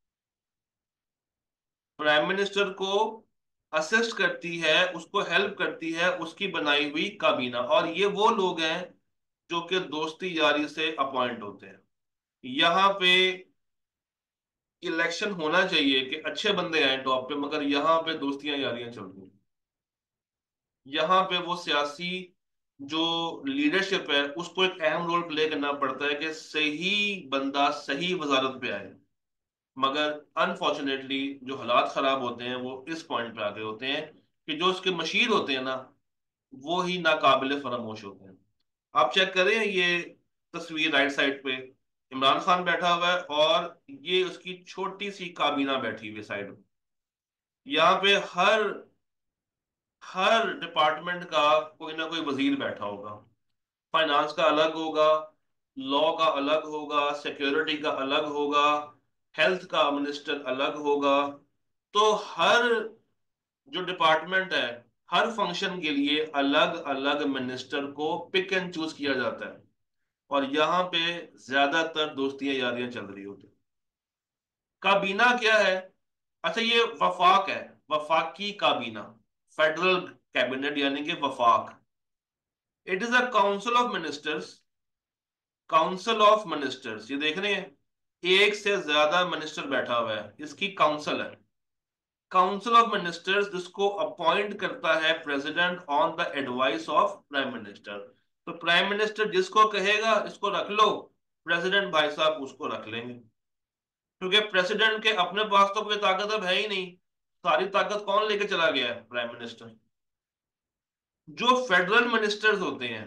प्राइम मिनिस्टर को असिस्ट करती है, उसको हेल्प करती है उसकी बनाई हुई काबीना, और ये वो लोग हैं जो कि दोस्ती यारी से अपॉइंट होते हैं। यहाँ पे इलेक्शन होना चाहिए कि अच्छे बंदे आए टॉप पे, मगर यहाँ पे दोस्तियां यारियां चल रही हैं। यहाँ पे वो सियासी जो लीडरशिप है उसको एक अहम रोल प्ले करना पड़ता है कि सही बंदा सही वजारत पे आए। मगर अनफॉर्चुनेटली जो हालात खराब होते हैं वो इस पॉइंट पे आ गए होते हैं कि जो उसके मशीर होते हैं ना, वो ही नाकाबिले फरामोश होते हैं। आप चेक करें ये तस्वीर राइट साइड पे, इमरान खान बैठा हुआ है और ये उसकी छोटी सी काबीना बैठी हुई है साइड में। यहाँ पे हर हर डिपार्टमेंट का कोई ना कोई वजीर बैठा होगा। फाइनेंस का अलग होगा, लॉ का अलग होगा, सिक्योरिटी का अलग होगा, हेल्थ का मिनिस्टर अलग होगा। तो हर जो डिपार्टमेंट है, हर फंक्शन के लिए अलग अलग मिनिस्टर को पिक एंड चूज किया जाता है। और यहाँ पे ज्यादातर दोस्तियां यारियां चल रही होती हैं। काबीना क्या है? अच्छा ये वफाक है, वफाकी काबीना। फेडरल कैबिनेट यानी कि वफाक। It is a council of ministers. Council of ministers, ये देख रहे हैं, एक से ज्यादा मिनिस्टर बैठा हुआ है, इसकी काउंसिल है। काउंसिल ऑफ मिनिस्टर्स जिसको अपॉइंट करता है president on the advice of prime minister. तो प्राइम मिनिस्टर जिसको कहेगा इसको रख लो, प्रेसिडेंट भाई साहब उसको रख लेंगे। क्योंकि प्रेसिडेंट के अपने पास तो कोई ताकत अब है ही नहीं। सारी ताकत कौन लेके चला गया है? Prime minister. जो फेडरल मिनिस्टर्स होते हैं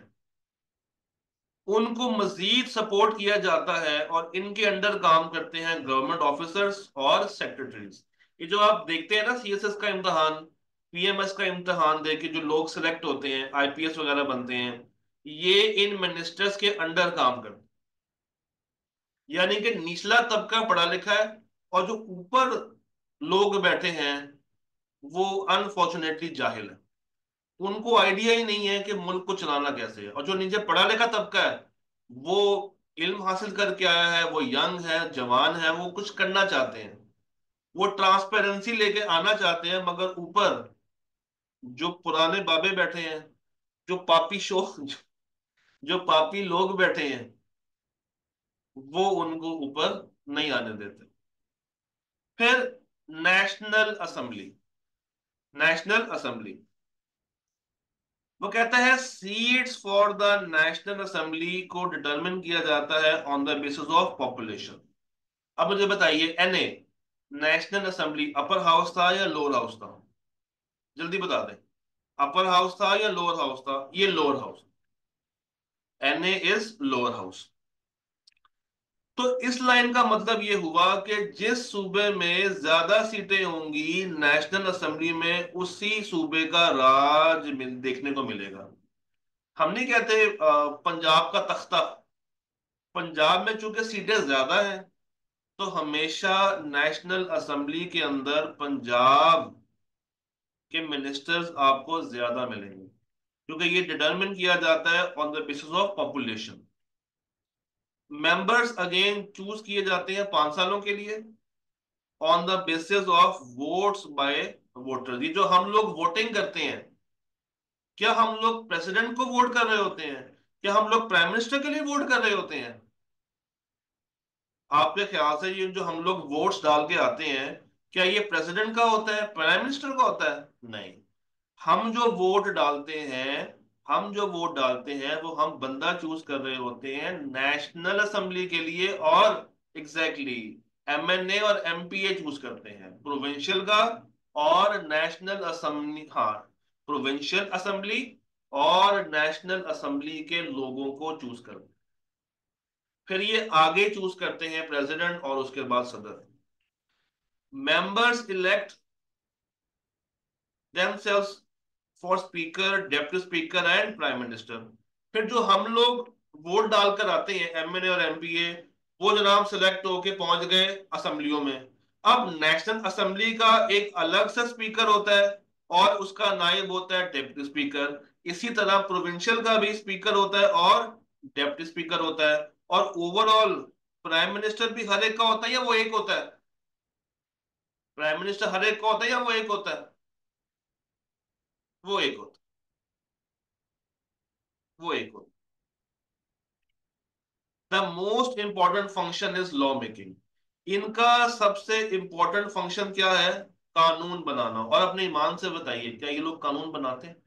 उनको मजीद सपोर्ट किया जाता है और इनके अंडर काम करते हैं गवर्नमेंट ऑफिसर्स और सेक्रेटरीज। ये जो आप देखते हैं ना, सीएसएस का इम्तहान, पीएमएस का इम्तहान दे के जो लोग सिलेक्ट होते हैं, आईपीएस वगैरह बनते हैं, ये इन मिनिस्टर्स के अंडर काम करते हैं। यानी कि निचला तबका पढ़ा लिखा है, और जो ऊपर लोग बैठे हैं वो अनफॉर्चुनेटली जाहिल है। उनको आइडिया ही नहीं है कि मुल्क को चलाना कैसे है। और जो नीचे पढ़ा लिखा तबका है वो इल्म हासिल करके आया है, वो यंग है, जवान है, वो कुछ करना चाहते हैं, वो ट्रांसपेरेंसी लेके आना चाहते हैं। मगर ऊपर जो पुराने बाबे बैठे हैं, जो पापी शो जो पापी लोग बैठे हैं, वो उनको ऊपर नहीं आने देते। फिर नेशनल असेंबली। नेशनल असेंबली, वो कहता है seats for the national assembly को डिटरमिन किया जाता है on the basis of population. अब मुझे बताइए, NA national assembly upper house था या लोअर हाउस था? जल्दी बता दें। अपर हाउस था या लोअर हाउस था? ये lower house. NA is lower house. तो इस लाइन का मतलब ये हुआ कि जिस सूबे में ज्यादा सीटें होंगी नेशनल असेंबली में, उसी सूबे का राज देखने को मिलेगा। हम नहीं कहते पंजाब का तख्ता। पंजाब में चूंकि सीटें ज्यादा हैं, तो हमेशा नेशनल असेंबली के अंदर पंजाब के मिनिस्टर्स आपको ज्यादा मिलेंगे, क्योंकि ये डिटरमिन किया जाता है on the basis of population. Members again choose किए जाते हैं 5 सालों के लिए on the basis of votes by voters. ये जो हम लोग वोटिंग करते हैं, क्या हम लोग प्रेसिडेंट को वोट कर रहे होते हैं? क्या हम लोग प्राइम मिनिस्टर के लिए वोट कर रहे होते हैं? आपके ख्याल से ये जो हम लोग वोट्स डाल के आते हैं, क्या ये प्रेसिडेंट का होता है, प्राइम मिनिस्टर का होता है? नहीं। हम जो वोट डालते हैं, वो हम बंदा चूज कर रहे होते हैं नेशनल असेंबली के लिए, और एग्जैक्टली एमएनए और एमपीए चूज करते हैं प्रोविंशियल का, और नेशनल असेंबली, हाँ, प्रोविंशियल असेंबली और नेशनल असेंबली के लोगों को चूज करते हैं। फिर ये आगे चूज करते हैं प्रेसिडेंट और उसके बाद सदर। Members elect themselves for speaker, deputy speaker and prime minister. फिर जो हम लोग वोट डालकर आते हैं, एमएनए और एमपीए, वो जनाब सिलेक्ट होके पहुंच गए असेंबलियों में। अब नेशनल असेंबली का एक अलग से स्पीकर होता है, और उसका नायब होता है डेप्यूटी स्पीकर। इसी तरह प्रोविंशियल का भी स्पीकर होता है और डेप्यूटी स्पीकर होता है। और ओवरऑल प्राइम मिनिस्टर भी हर एक का होता है या वो एक होता है? प्राइम मिनिस्टर हर एक का होता है या वो एक होता है? वो एक होता है, वो एक होता है। The most important function is law making. इनका सबसे इंपॉर्टेंट फंक्शन क्या है? कानून बनाना। और अपने ईमान से बताइए, क्या ये लोग कानून बनाते हैं?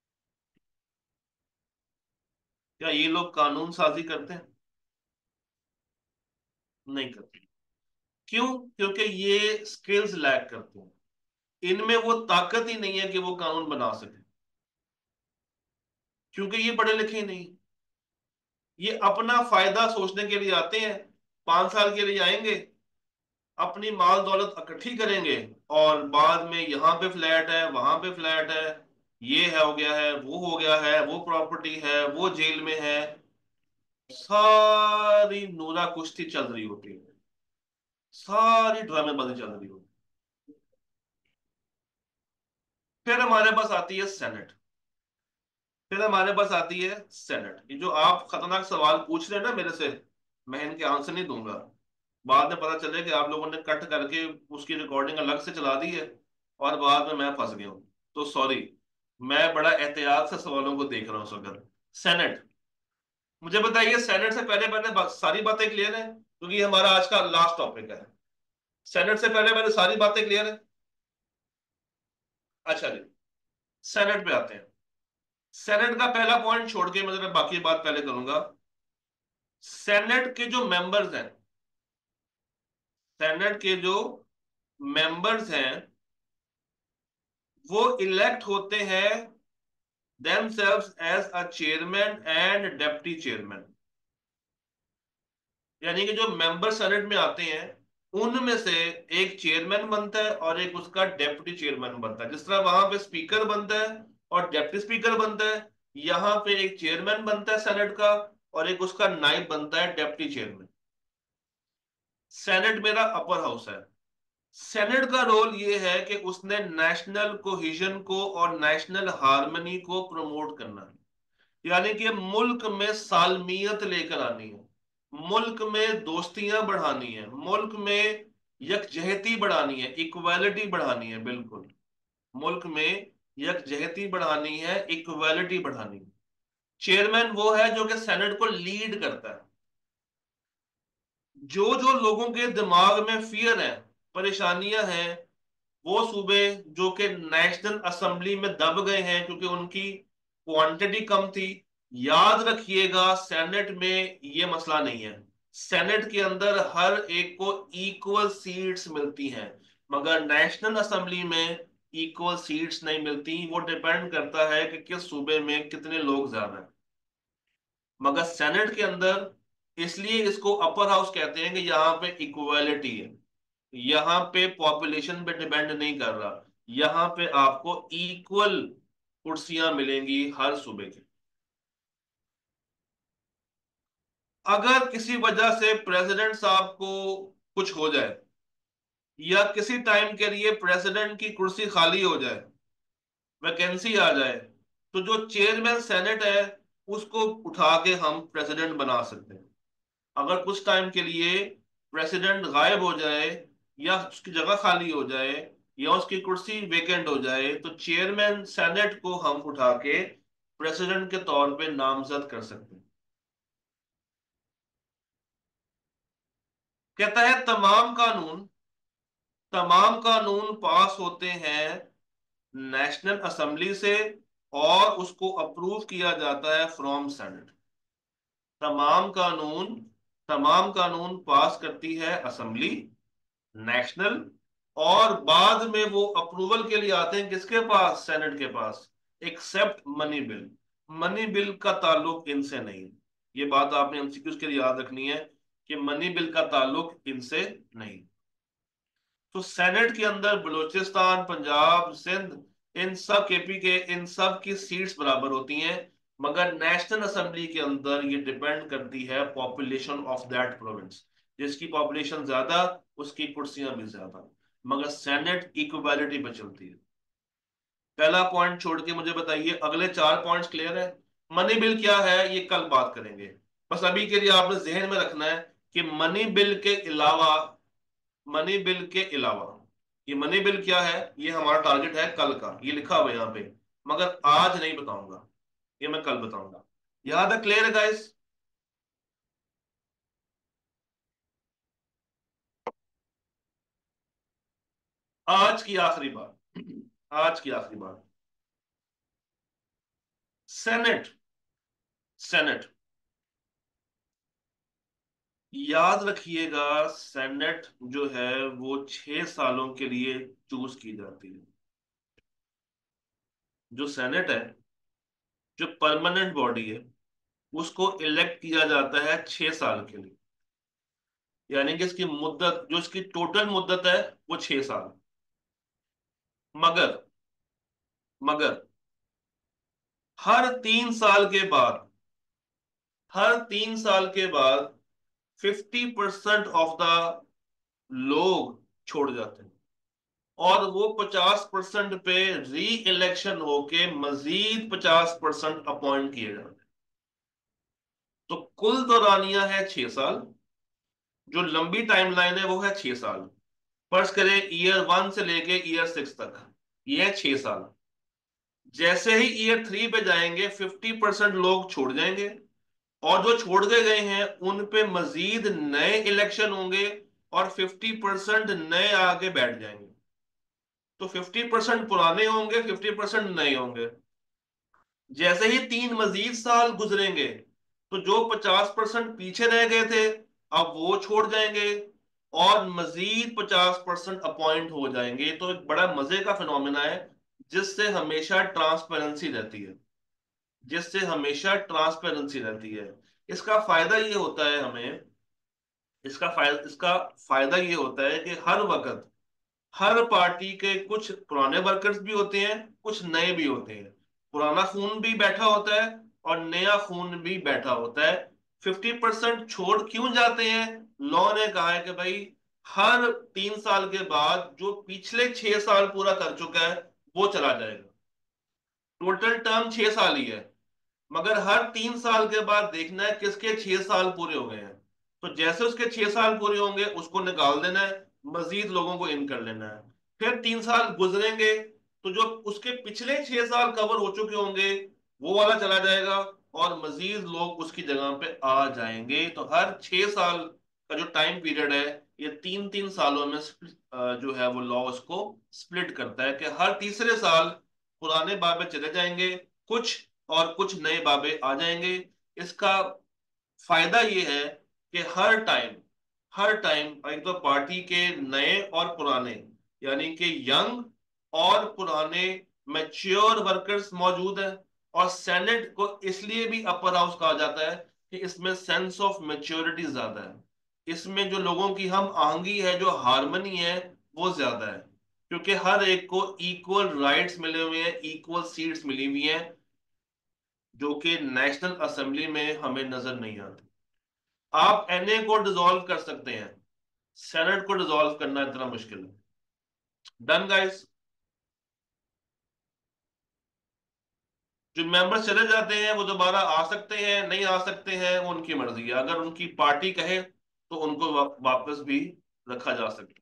क्या ये लोग कानून साजी करते हैं? नहीं करते। क्यों? क्योंकि ये स्किल्स लैक करते हैं। इनमें वो ताकत ही नहीं है कि वो कानून बना सके, क्योंकि ये पढ़े लिखे ही नहीं। ये अपना फायदा सोचने के लिए आते हैं, 5 साल के लिए आएंगे, अपनी माल दौलत इकट्ठी करेंगे, और बाद में यहाँ पे फ्लैट है, वहां पे फ्लैट है, ये है, हो गया है, वो हो गया है, वो प्रॉपर्टी है, वो जेल में है। सारी नूरा कुश्ती चल रही होती है, सारी ड्रामेबाजी चल रही होती है। फिर हमारे पास आती है सेनेट। ये जो आप खतरनाक सवाल पूछ रहे हैं ना मेरे से, मैं इनके आंसर नहीं दूंगा। बाद में पता चले कि आप लोगों ने कट करके उसकी रिकॉर्डिंग अलग से चला दी है, और बाद में मैं फंस गया हूँ। तो सॉरी। मैं बड़ा एहतियात से सवालों को देख रहा हूँ इस वक्त। सेनेट। मुझे बताइए, सेनेट से पहले पहले सारी बातें क्लियर है, क्योंकि ये हमारा आज का लास्ट टॉपिक है। सेनेट से पहले पहले सारी बातें क्लियर है? अच्छा जी। सेनेट पे आते हैं। सेनेट का पहला पॉइंट छोड़ के मैं जरा बाकी बात पहले करूंगा। सेनेट के जो मेंबर्स हैं, सेनेट के जो मेंबर्स हैं, वो इलेक्ट होते हैं themselves as a chairman and deputy chairman। यानी कि जो मेंबर सेनेट में आते हैं, उनमें से एक चेयरमैन बनता है और एक उसका डेप्यूटी चेयरमैन बनता है। जिस तरह वहां पे स्पीकर बनता है और डेप्यूटी स्पीकर बनता है, यहाँ पे एक चेयरमैन बनता है सेनेट का, और एक उसका नाइब बनता है डेप्यूटी चेयरमैन। सेनेट मेरा अपर हाउस है। सेनेट का रोल ये है कि उसने नेशनल कोहिजन को और नेशनल हार्मनी को प्रमोट करना है। यानी कि मुल्क में सालमियत लेकर आनी है, मुल्क में दोस्तियां बढ़ानी है, मुल्क में यकजहती बढ़ानी है, इक्वालिटी बढ़ानी है, बिल्कुल। मुल्क में यकजहती बढ़ानी है, इक्वालिटी बढ़ानी है। चेयरमैन वो है जो कि सेनेट को लीड करता है। जो जो लोगों के दिमाग में फियर है, परेशानियां हैं, वो सूबे जो कि नेशनल असेंबली में दब गए हैं क्योंकि उनकी क्वांटिटी कम थी, याद रखिएगा सेनेट में ये मसला नहीं है। सेनेट के अंदर हर एक को इक्वल सीट्स मिलती हैं, मगर नेशनल असेंबली में इक्वल सीट्स नहीं मिलती। वो डिपेंड करता है कि किस सूबे में कितने लोग ज्यादा हैं। मगर सेनेट के अंदर, इसलिए इसको अपर हाउस कहते हैं कि यहाँ पे इक्वालिटी है। यहाँ पे पॉपुलेशन पे डिपेंड नहीं कर रहा। यहाँ पे आपको इक्वल कुर्सियां मिलेंगी हर सूबे की। अगर किसी वजह से प्रेसिडेंट साहब को कुछ हो जाए, या किसी टाइम के लिए प्रेसिडेंट की कुर्सी खाली हो जाए, वैकेंसी आ जाए, तो जो चेयरमैन सेनेट है, उसको उठा के हम प्रेसिडेंट बना सकते हैं। अगर कुछ टाइम के लिए प्रेसिडेंट गायब हो जाए, या उसकी जगह खाली हो जाए, या उसकी कुर्सी वेकेंट हो जाए, तो चेयरमैन सेनेट को हम उठा के प्रेसिडेंट के तौर पे नामजद कर सकते हैं। कहता है तमाम कानून पास होते हैं नेशनल असेंबली से, और उसको अप्रूव किया जाता है फ्रॉम सेनेट। तमाम कानून तमाम कानून पास करती है असेंबली, नेशनल, और बाद में वो अप्रूवल के लिए आते हैं किसके पास? सेनेट के पास। Except money bill. Money bill का ताल्लुक इनसे नहीं है। ये बात आपने एमसीक्यूज के लिए याद रखनी है कि मनी बिल का ताल्लुक इनसे नहीं। तो सेनेट के अंदर बलूचिस्तान, पंजाब, सिंध, इन सब केपी के, इन सब की सीट्स बराबर होती हैं। मगर नेशनल असेंबली के अंदर ये डिपेंड करती है पॉपुलेशन ऑफ दैट प्रोविंस। जिसकी पॉपुलेशन ज्यादा, उसकी कुर्सियां भी ज्यादा। मगर सेनेट इक्वलिटी पे चलती है। पहला पॉइंट छोड़ के मुझे बताइए, अगले चार पॉइंट्स क्लियर है? मनी बिल क्या है ये कल बात करेंगे। बस अभी के लिए आपने जहन में रखना है कि मनी बिल के अलावा ये मनी बिल क्या है, ये हमारा टारगेट है कल का, ये लिखा हुआ है यहाँ पे। मगर आज नहीं बताऊंगा, ये मैं कल बताऊंगा। यहां तक क्लियर है गाइस? आज की आखिरी बात, आज की आखिरी बात। सेनेट सेनेट याद रखिएगा, सेनेट जो है वो 6 सालों के लिए चूज की जाती है। जो सेनेट है, जो परमानेंट बॉडी है, उसको इलेक्ट किया जाता है 6 साल के लिए। यानी कि इसकी मुद्दत, जो इसकी टोटल मुद्दत है, वो 6 साल। मगर मगर हर 3 साल के बाद 50% ऑफ द लोग छोड़ जाते हैं, और वो 50% पे री इलेक्शन होके मजीद 50% अपॉइंट किए जाते हैं। तो कुल दौरानिया है 6 साल। जो लंबी टाइमलाइन है वो है 6 साल। फर्ज करें ईयर 1 से लेके ईयर 6 तक, ये है 6 साल। जैसे ही ईयर 3 पे जाएंगे 50% लोग छोड़ जाएंगे, और जो छोड़ के गए हैं उन पे मजीद नए इलेक्शन होंगे, और 50% नए आके बैठ जाएंगे। तो 50% पुराने होंगे, 50% नए होंगे। जैसे ही 3 मजीद साल गुजरेंगे, तो जो 50% पीछे रह गए थे, अब वो छोड़ जाएंगे, और मजीद 50% अपॉइंट हो जाएंगे। तो एक बड़ा मजे का फिनोमिना है, जिससे हमेशा ट्रांसपेरेंसी रहती है, जिससे हमेशा ट्रांसपेरेंसी रहती है। इसका फायदा ये होता है हमें, इसका फायदा ये होता है कि हर वक्त हर पार्टी के कुछ पुराने वर्कर्स भी होते हैं, कुछ नए भी होते हैं। पुराना खून भी बैठा होता है, और नया खून भी बैठा होता है। 50% छोड़ क्यों जाते हैं? लॉ ने कहा है कि भाई, हर 3 साल के बाद जो पिछले 6 साल पूरा कर चुका है, वो चला जाएगा। टोटल टर्म 6 साल ही है, मगर हर 3 साल के बाद देखना है किसके 6 साल पूरे हो गए हैं। तो जैसे उसके 6 साल पूरे होंगे उसको निकाल देना है, मजीद लोगों को इन कर लेना है। फिर 3 साल गुजरेंगे, तो जो उसके पिछले 6 साल कवर हो चुके होंगे, वो वाला चला जाएगा, और मजीद लोग उसकी जगह पे आ जाएंगे। तो हर 6 साल का जो टाइम पीरियड है, ये 3 3 सालों में जो है वो लॉ उसको स्प्लिट करता है कि हर तीसरे साल पुराने बाबे चले जाएंगे कुछ, और कुछ नए बाबे आ जाएंगे। इसका फायदा ये है कि हर टाइम एक तो पार्टी के नए और पुराने, यानी कि यंग और पुराने मैच्योर वर्कर्स मौजूद हैं। और सेनेट को इसलिए भी अपर हाउस कहा जाता है कि इसमें सेंस ऑफ मैच्योरिटी ज्यादा है। इसमें जो लोगों की हम आहंगी है, जो हारमनी है, वो ज्यादा है। क्योंकि हर एक को इक्वल राइट्स मिले हुए हैं, इक्वल सीट्स मिली हुई हैं, जो कि नेशनल असेंबली में हमें नजर नहीं आती। आप एनए को डिसॉल्व कर सकते हैं, सेनेट को डिसॉल्व करना इतना मुश्किल है। Done guys? जो मेंबर्स चले जाते हैं वो दोबारा आ सकते हैं, नहीं आ सकते हैं, वो उनकी मर्जी है। अगर उनकी पार्टी कहे तो उनको वापस भी रखा जा सकता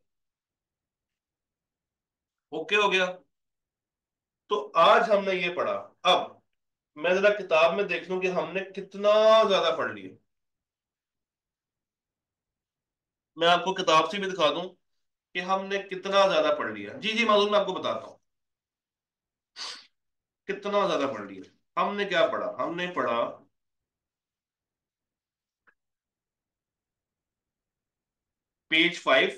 है। ओके हो गया? तो आज हमने ये पढ़ा। अब मैं जरा किताब में देख लूं कि हमने कितना ज्यादा पढ़ लिया। मैं आपको किताब से भी दिखा दूं कि हमने कितना ज्यादा पढ़ लिया। जी जी मालूम, मैं आपको बताता हूँ कितना ज्यादा पढ़ लिया। हमने क्या पढ़ा, हमने पढ़ा पेज 5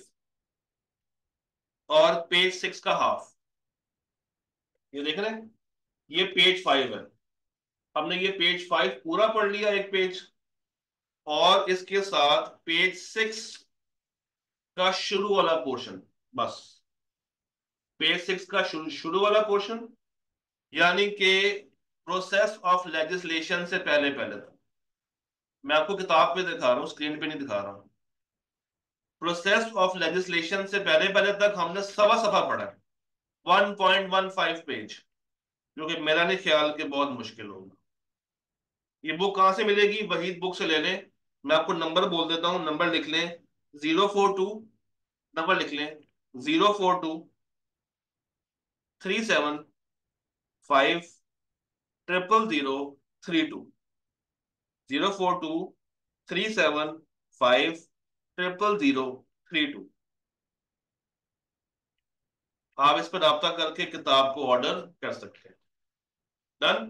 और पेज 6 का हाफ। ये देख रहे हैं, ये पेज 5 है। हमने ये पेज 5 पूरा पढ़ लिया, एक पेज, और इसके साथ पेज 6 का शुरू वाला पोर्शन, बस। पेज 6 का शुरू वाला पोर्शन, यानी कि प्रोसेस ऑफ लेजिस्लेशन से पहले पहले तक। मैं आपको किताब पे दिखा रहा हूँ, स्क्रीन पे नहीं दिखा रहा हूँ। प्रोसेस ऑफ लेजिस्लेशन से पहले पहले तक हमने सवा सफा पढ़ा है, 1.15 पेज, जो कि मेरा नहीं ख्याल कि बहुत मुश्किल होगा। ये बुक कहाँ से मिलेगी, वहीद बुक से ले लें। मैं आपको नंबर बोल देता हूँ, नंबर लिख लें, 042, नंबर लिख लें, 042 37500032, 042 37500032। आप इस पर राब्ता करके किताब को ऑर्डर कर सकते हैं। डन।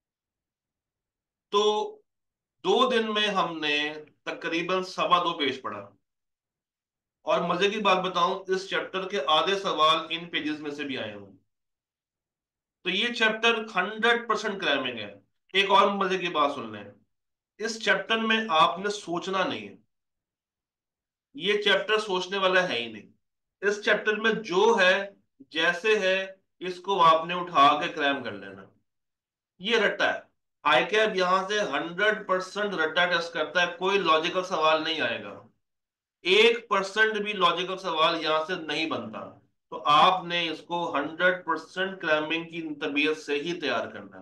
तो 2 दिन में हमने तकरीबन सवा 2 पेज पढ़ा। और मजे की बात बताऊं, इस चैप्टर के आधे सवाल इन पेजेस में से भी आए हुए। तो ये चैप्टर 100% क्रैमिंग है। एक और मजे की बात सुन लें, इस चैप्टर में आपने सोचना नहीं है। ये चैप्टर सोचने वाला है ही नहीं। इस चैप्टर में जो है, जैसे है, इसको आपने उठा के क्रैम कर लेना। ये रट्टा है। आई कैब यहां से 100% रट्टा टेस्ट करता है, कोई लॉजिकल सवाल नहीं आएगा। 1% भी लॉजिकल सवाल यहां से नहीं बनता। तो आपने इसको 100% क्रैमिंग की तबीयत से ही तैयार करना है।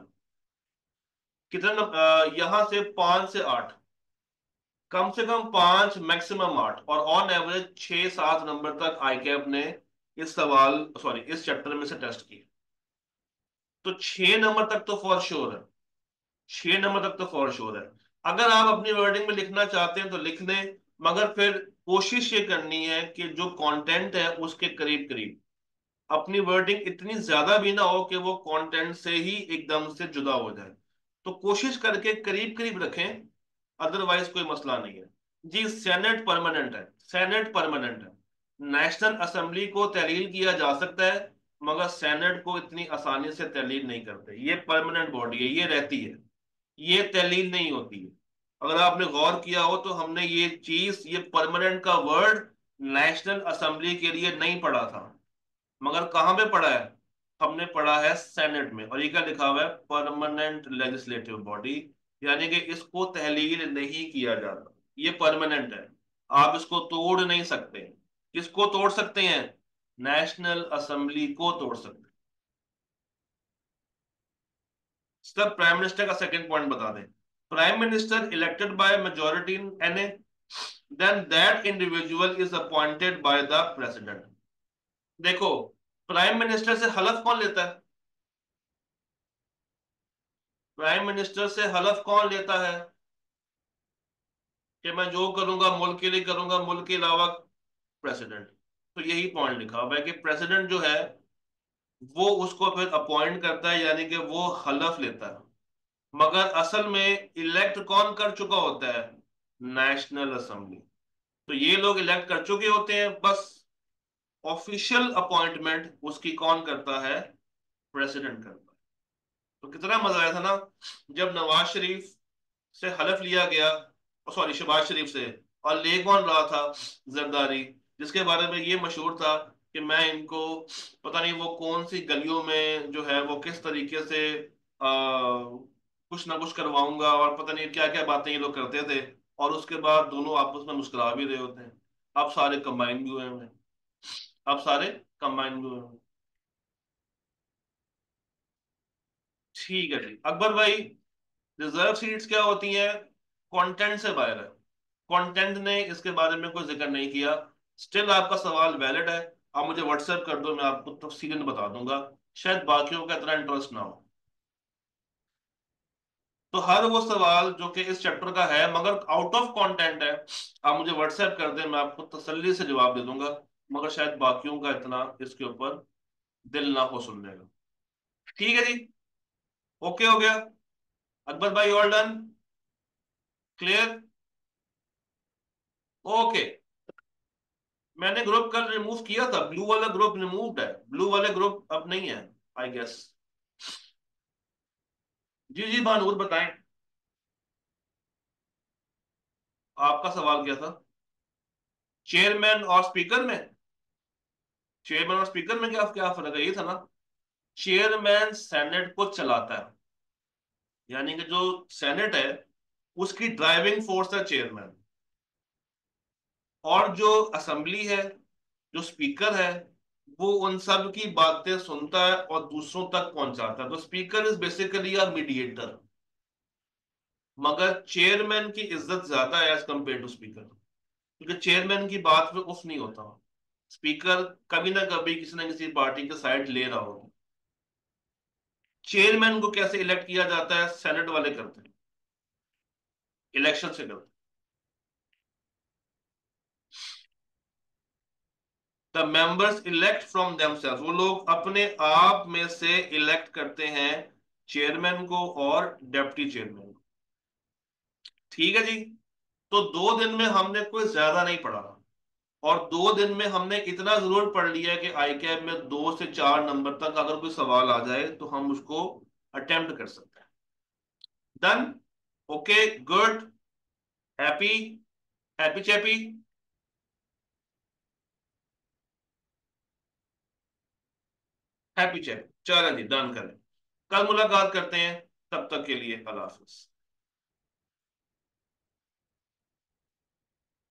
यहां से 5 से 8, कम से कम 5, मैक्सिमम 8, और ऑन एवरेज 6-7 नंबर तक आई कैप ने इस सवाल, सॉरी, इस चैप्टर में से टेस्ट किए। तो 6 नंबर तक तो फॉर श्योर है। 6 नंबर तक तो फॉर श्योर है। अगर आप अपनी वर्डिंग में लिखना चाहते हैं तो लिख लें, मगर फिर कोशिश ये करनी है कि जो कंटेंट है उसके करीब करीब। अपनी वर्डिंग इतनी ज्यादा भी ना हो कि वो कंटेंट से ही एकदम से जुदा हो जाए। तो कोशिश करके करीब करीब रखें, अदरवाइज कोई मसला नहीं है। जी, सेनेट परमानेंट है। सेनेट परमानेंट है। नेशनल असेंबली को तहलील किया जा सकता है, मगर सेनेट को इतनी आसानी से तहलील नहीं करते। ये परमानेंट बॉडी है, ये रहती है, ये तहलील नहीं होती है। अगर आपने गौर किया हो तो हमने ये चीज, ये परमानेंट का वर्ड नेशनल असेंबली के लिए नहीं पढ़ा था, मगर कहां पे पढ़ा है, हमने पढ़ा है सेनेट में। और ये क्या लिखा हुआ है, परमानेंट लेजिस्लेटिव बॉडी, यानी कि इसको तहलील नहीं किया जाता। ये परमानेंट है, आप इसको तोड़ नहीं सकते। किसको तोड़ सकते हैं, नेशनल असेंबली को तोड़ सकते हैं। सर, प्राइम मिनिस्टर का सेकंड पॉइंट बता दें। Prime minister elected by majority in NA, then that individual is appointed by the president. देखो, प्राइम मिनिस्टर से हलफ कौन लेता है, प्राइम मिनिस्टर से हलफ कौन लेता है कि मैं जो करूंगा मुल्क के लिए करूंगा, मुल्क के अलावा प्रेसिडेंट। तो यही पॉइंट लिखा हुआ है कि प्रेसिडेंट जो है वो उसको फिर अपॉइंट करता है, यानी कि वो हलफ लेता है। मगर असल में इलेक्ट कौन कर चुका होता है, नेशनल असेंबली। तो ये लोग इलेक्ट कर चुके होते हैं, बस ऑफिशियल अपॉइंटमेंट उसकी कौन करता है, प्रेसिडेंट करता है। तो कितना मजा आया था ना, जब नवाज शरीफ से हलफ लिया गया, सॉरी, शहबाज शरीफ से। और ले कौन रहा था, जरदारी, जिसके बारे में ये मशहूर था कि मैं इनको पता नहीं वो कौन सी गलियों में जो है वो किस तरीके से कुछ ना कुछ करवाऊंगा, और पता नहीं क्या क्या बातें ये लोग करते थे। और उसके बाद दोनों आपस में मुस्कुरा भी रहे होते हैं। अब सारे कंबाइन भी हुए हैं, अब सारे कंबाइन भी हुए हैं। ठीक है जी अकबर भाई, रिजर्व सीट्स क्या होती हैं, कंटेंट से बाहर है। कंटेंट ने इसके बारे में कोई जिक्र नहीं किया। स्टिल आपका सवाल वैलिड है, आप मुझे व्हाट्सएप कर दो, मैं आपको तफसीलन बता दूंगा। शायद बाकियों का इतना इंटरेस्ट ना हो। तो हर वो सवाल जो कि इस चैप्टर का है मगर आउट ऑफ कंटेंट है, आप मुझे व्हाट्सएप कर दें, मैं आपको तसल्ली से जवाब दे दूंगा। मगर शायद बाकियों का इतना इसके ऊपर दिल ना हो सुनने का। ठीक है जी। ओके हो गया। अकबर भाई ऑल डन। क्लियर। ओके। मैंने ग्रुप कल रिमूव किया था, ब्लू वाला ग्रुप रिमूव्ड है, ब्लू वाले ग्रुप अब नहीं है आई गेस। जी जी भानूर बताएं। आपका सवाल क्या था? चेयरमैन और स्पीकर में? चेयरमैन और स्पीकर में क्या क्या फर्क है, ये था ना। चेयरमैन सेनेट को चलाता है, यानी कि जो सेनेट है उसकी ड्राइविंग फोर्स है चेयरमैन। और जो असेंबली है, जो स्पीकर है, वो उन सब की बातें सुनता है और दूसरों तक पहुंचाता है। तो speaker is basically a mediator. मगर चेयरमैन की इज्जत ज्यादा है एज कंपेयर टू स्पीकर, क्योंकि चेयरमैन की बात पे उफ नहीं होता। स्पीकर कभी ना कभी किसी ना किसी पार्टी के साइड ले रहा होगा। चेयरमैन को कैसे इलेक्ट किया जाता है? सेनेट वाले करते हैं, इलेक्शन से करते हैं। The members elect from themselves, वो लोग अपने आप में से इलेक्ट करते हैं चेयरमैन को और डेप्टी चेयरमैन को। ठीक है जी। तो 2 दिन में हमने कोई ज्यादा नहीं पढ़ा, और 2 दिन में हमने इतना जरूर पढ़ लिया है कि आई कैब में 2 से 4 नंबर तक अगर कोई सवाल आ जाए तो हम उसको अटेम्प्ट कर सकते हैं। Done. Okay. Good. Happy. Happy chappy. Happy chappy, चलो जी डन करें। कल मुलाकात करते हैं, तब तक के लिए अल्लाह हाफिज।